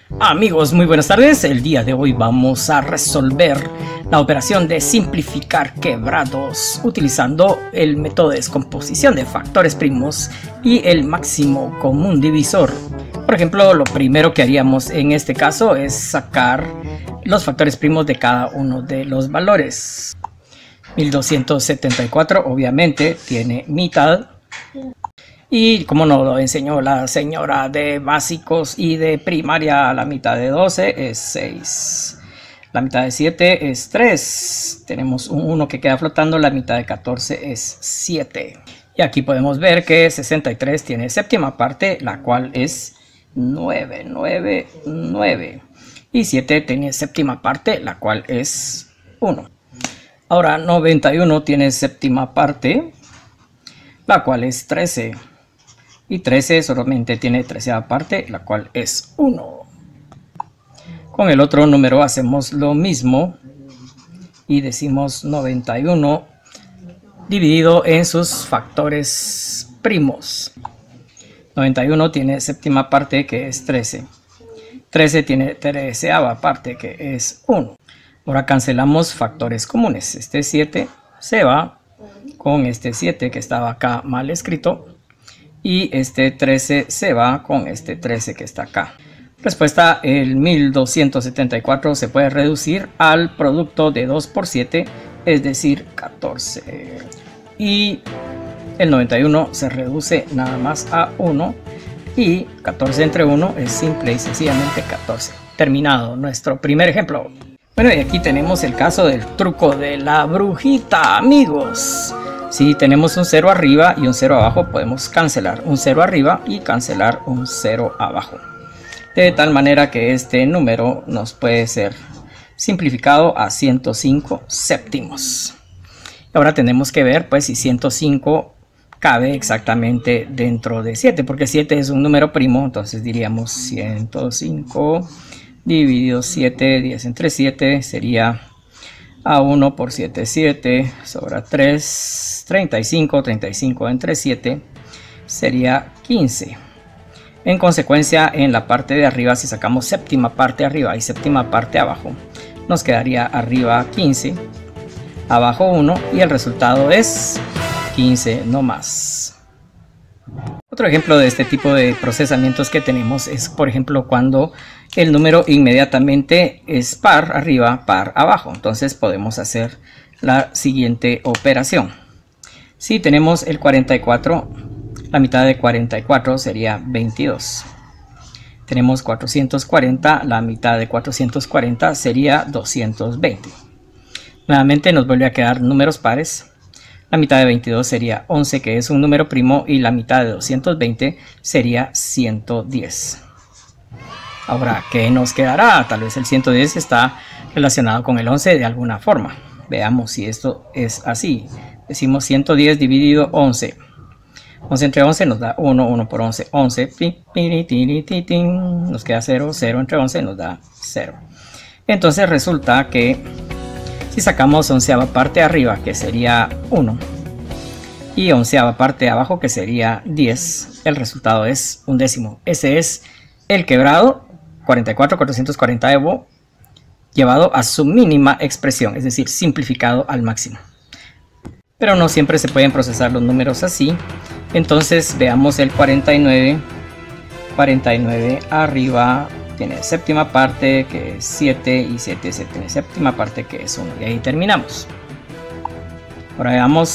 Amigos, muy buenas tardes. El día de hoy vamos a resolver la operación de simplificar quebrados utilizando el método de descomposición de factores primos y el máximo común divisor. Por ejemplo, lo primero que haríamos en este caso es sacar los factores primos de cada uno de los valores. 1274 obviamente tiene mitad. Y como nos lo enseñó la señora de básicos y de primaria, la mitad de 12 es 6. La mitad de 7 es 3. Tenemos un 1 que queda flotando. La mitad de 14 es 7. Y aquí podemos ver que 63 tiene séptima parte, la cual es 9, 9, 9. Y 7 tiene séptima parte, la cual es 1. Ahora 91 tiene séptima parte, la cual es 13. Y 13 solamente tiene tercera parte, la cual es 1. Con el otro número hacemos lo mismo y decimos 91 dividido en sus factores primos. 91 tiene séptima parte, que es 13. 13 tiene tercera parte, que es 1. Ahora cancelamos factores comunes. Este 7 se va con este 7 que estaba acá mal escrito. Y este 13 se va con este 13 que está acá. Respuesta: el 1274 se puede reducir al producto de 2 por 7, es decir, 14. Y el 91 se reduce nada más a 1. Y 14 entre 1 es simple y sencillamente 14. Terminado nuestro primer ejemplo. Bueno, y aquí tenemos el caso del truco de la brujita, amigos. Si tenemos un 0 arriba y un 0 abajo, podemos cancelar un 0 arriba y cancelar un 0 abajo. De tal manera que este número nos puede ser simplificado a 105 séptimos. Ahora tenemos que ver pues si 105 cabe exactamente dentro de 7, porque 7 es un número primo, entonces diríamos 105 dividido 7, 10 entre 7 sería A1 por 7, 7, sobra 3, 35, 35 entre 7 sería 15. En consecuencia, en la parte de arriba, si sacamos séptima parte arriba y séptima parte abajo, nos quedaría arriba 15, abajo 1 y el resultado es 15 no más. Otro ejemplo de este tipo de procesamientos que tenemos es, por ejemplo, cuando el número inmediatamente es par arriba, par abajo. Entonces podemos hacer la siguiente operación. Si tenemos el 44, la mitad de 44 sería 22. Tenemos 440, la mitad de 440 sería 220. Nuevamente nos vuelve a quedar números pares. La mitad de 22 sería 11, que es un número primo, y la mitad de 220 sería 110. Ahora, ¿qué nos quedará? Tal vez el 110 está relacionado con el 11 de alguna forma. Veamos si esto es así. Decimos 110 dividido 11. 11 entre 11 nos da 1, 1 por 11, 11. Nos queda 0, 0 entre 11 nos da 0. Entonces resulta que si sacamos onceava parte arriba, que sería 1, y onceava parte abajo, que sería 10, el resultado es un décimo. Ese es el quebrado 44,440 Evo llevado a su mínima expresión, es decir, simplificado al máximo. Pero no siempre se pueden procesar los números así. Entonces veamos el 49. 49 arriba tiene séptima parte, que es 7, y 7 se tiene séptima parte, que es 1, y ahí terminamos. Ahora veamos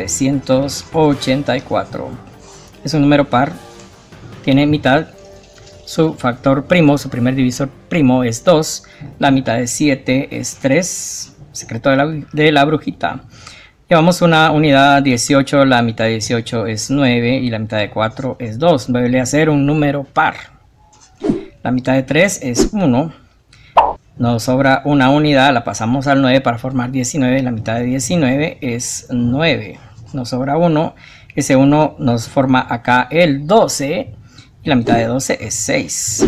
784. Es un número par, tiene mitad, su factor primo, su primer divisor primo es 2, la mitad de 7 es 3, secreto de la brujita. Llevamos una unidad 18, la mitad de 18 es 9 y la mitad de 4 es 2, vuelve a ser un número par. La mitad de 3 es 1, nos sobra una unidad, la pasamos al 9 para formar 19, la mitad de 19 es 9, nos sobra 1, ese 1 nos forma acá el 12 y la mitad de 12 es 6.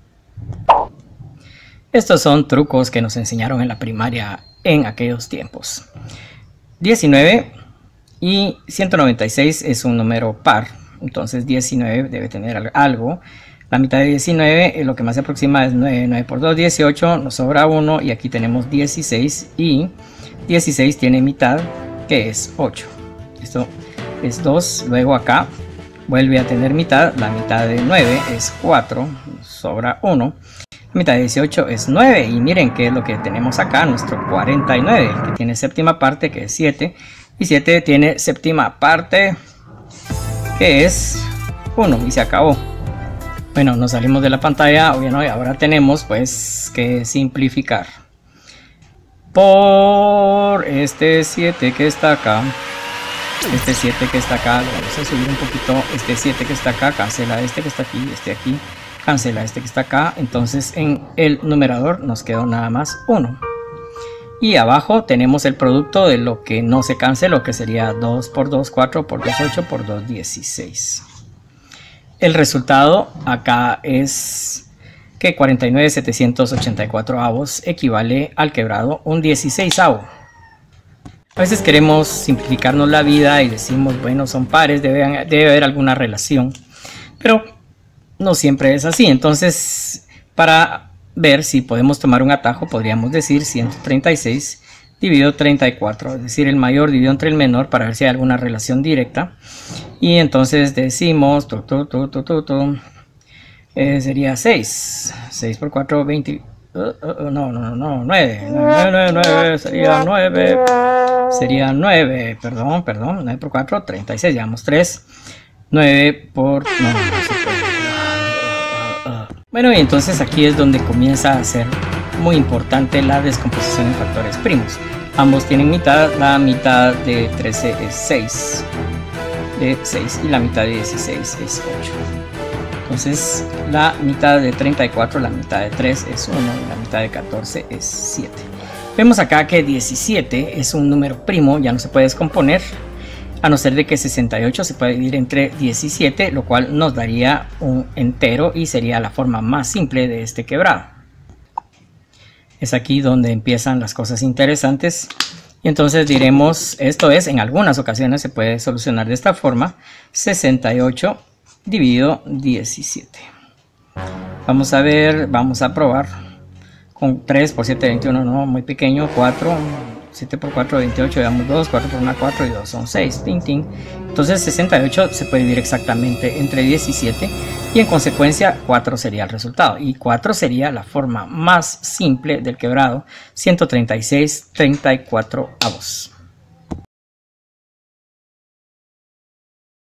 Estos son trucos que nos enseñaron en la primaria en aquellos tiempos. 19 y 196 es un número par, entonces 19 debe tener algo. La mitad de 19, lo que más se aproxima es 9. 9 por 2, 18, nos sobra 1 y aquí tenemos 16 y 16 tiene mitad que es 8. Esto es 2, luego acá vuelve a tener mitad, la mitad de 9 es 4, nos sobra 1. La mitad de 18 es 9 y miren qué es lo que tenemos acá, nuestro 49, que tiene séptima parte que es 7 y 7 tiene séptima parte que es 1 y se acabó. Bueno, nos salimos de la pantalla, obviamente ahora tenemos pues que simplificar. Por este 7 que está acá, este 7 que está acá, lo vamos a subir un poquito, este 7 que está acá, cancela este que está aquí, este aquí, cancela este que está acá, entonces en el numerador nos quedó nada más 1. Y abajo tenemos el producto de lo que no se canceló, que sería 2 por 2, 4 por 2, 8 por 2, 16. El resultado acá es que 49,784 equivale al quebrado un 16avo. A veces queremos simplificarnos la vida y decimos, bueno, son pares, debe haber alguna relación. Pero no siempre es así. Entonces, para ver si podemos tomar un atajo, podríamos decir 136 dividido 34, es decir, el mayor dividido entre el menor para ver si hay alguna relación directa. Y entonces decimos, sería 6. 6 por 4, 20. No, 9. Sería 9. Sería 9, perdón. 9 por 4, 36. Llevamos 3. 9 por... No se puede. Bueno, y entonces aquí es donde comienza a ser muy importante la descomposición en factores primos. Ambos tienen mitad. La mitad de 13 es 6. De 6 y la mitad de 16 es 8. Entonces la mitad de 34, la mitad de 3 es 1 y la mitad de 14 es 7. Vemos acá que 17 es un número primo, ya no se puede descomponer, a no ser de que 68 se puede dividir entre 17, lo cual nos daría un entero y sería la forma más simple de este quebrado. Es aquí donde empiezan las cosas interesantes. Y entonces diremos, esto es, en algunas ocasiones se puede solucionar de esta forma, 68 dividido 17. Vamos a ver, vamos a probar con 3 por 7, 21, no, muy pequeño, 4, 7 por 4, 28, damos 2, 4 por 1, 4 y 2 son 6, tin, tin. Entonces 68 se puede dividir exactamente entre 17 y en consecuencia 4 sería el resultado. Y 4 sería la forma más simple del quebrado, 136,34 avos.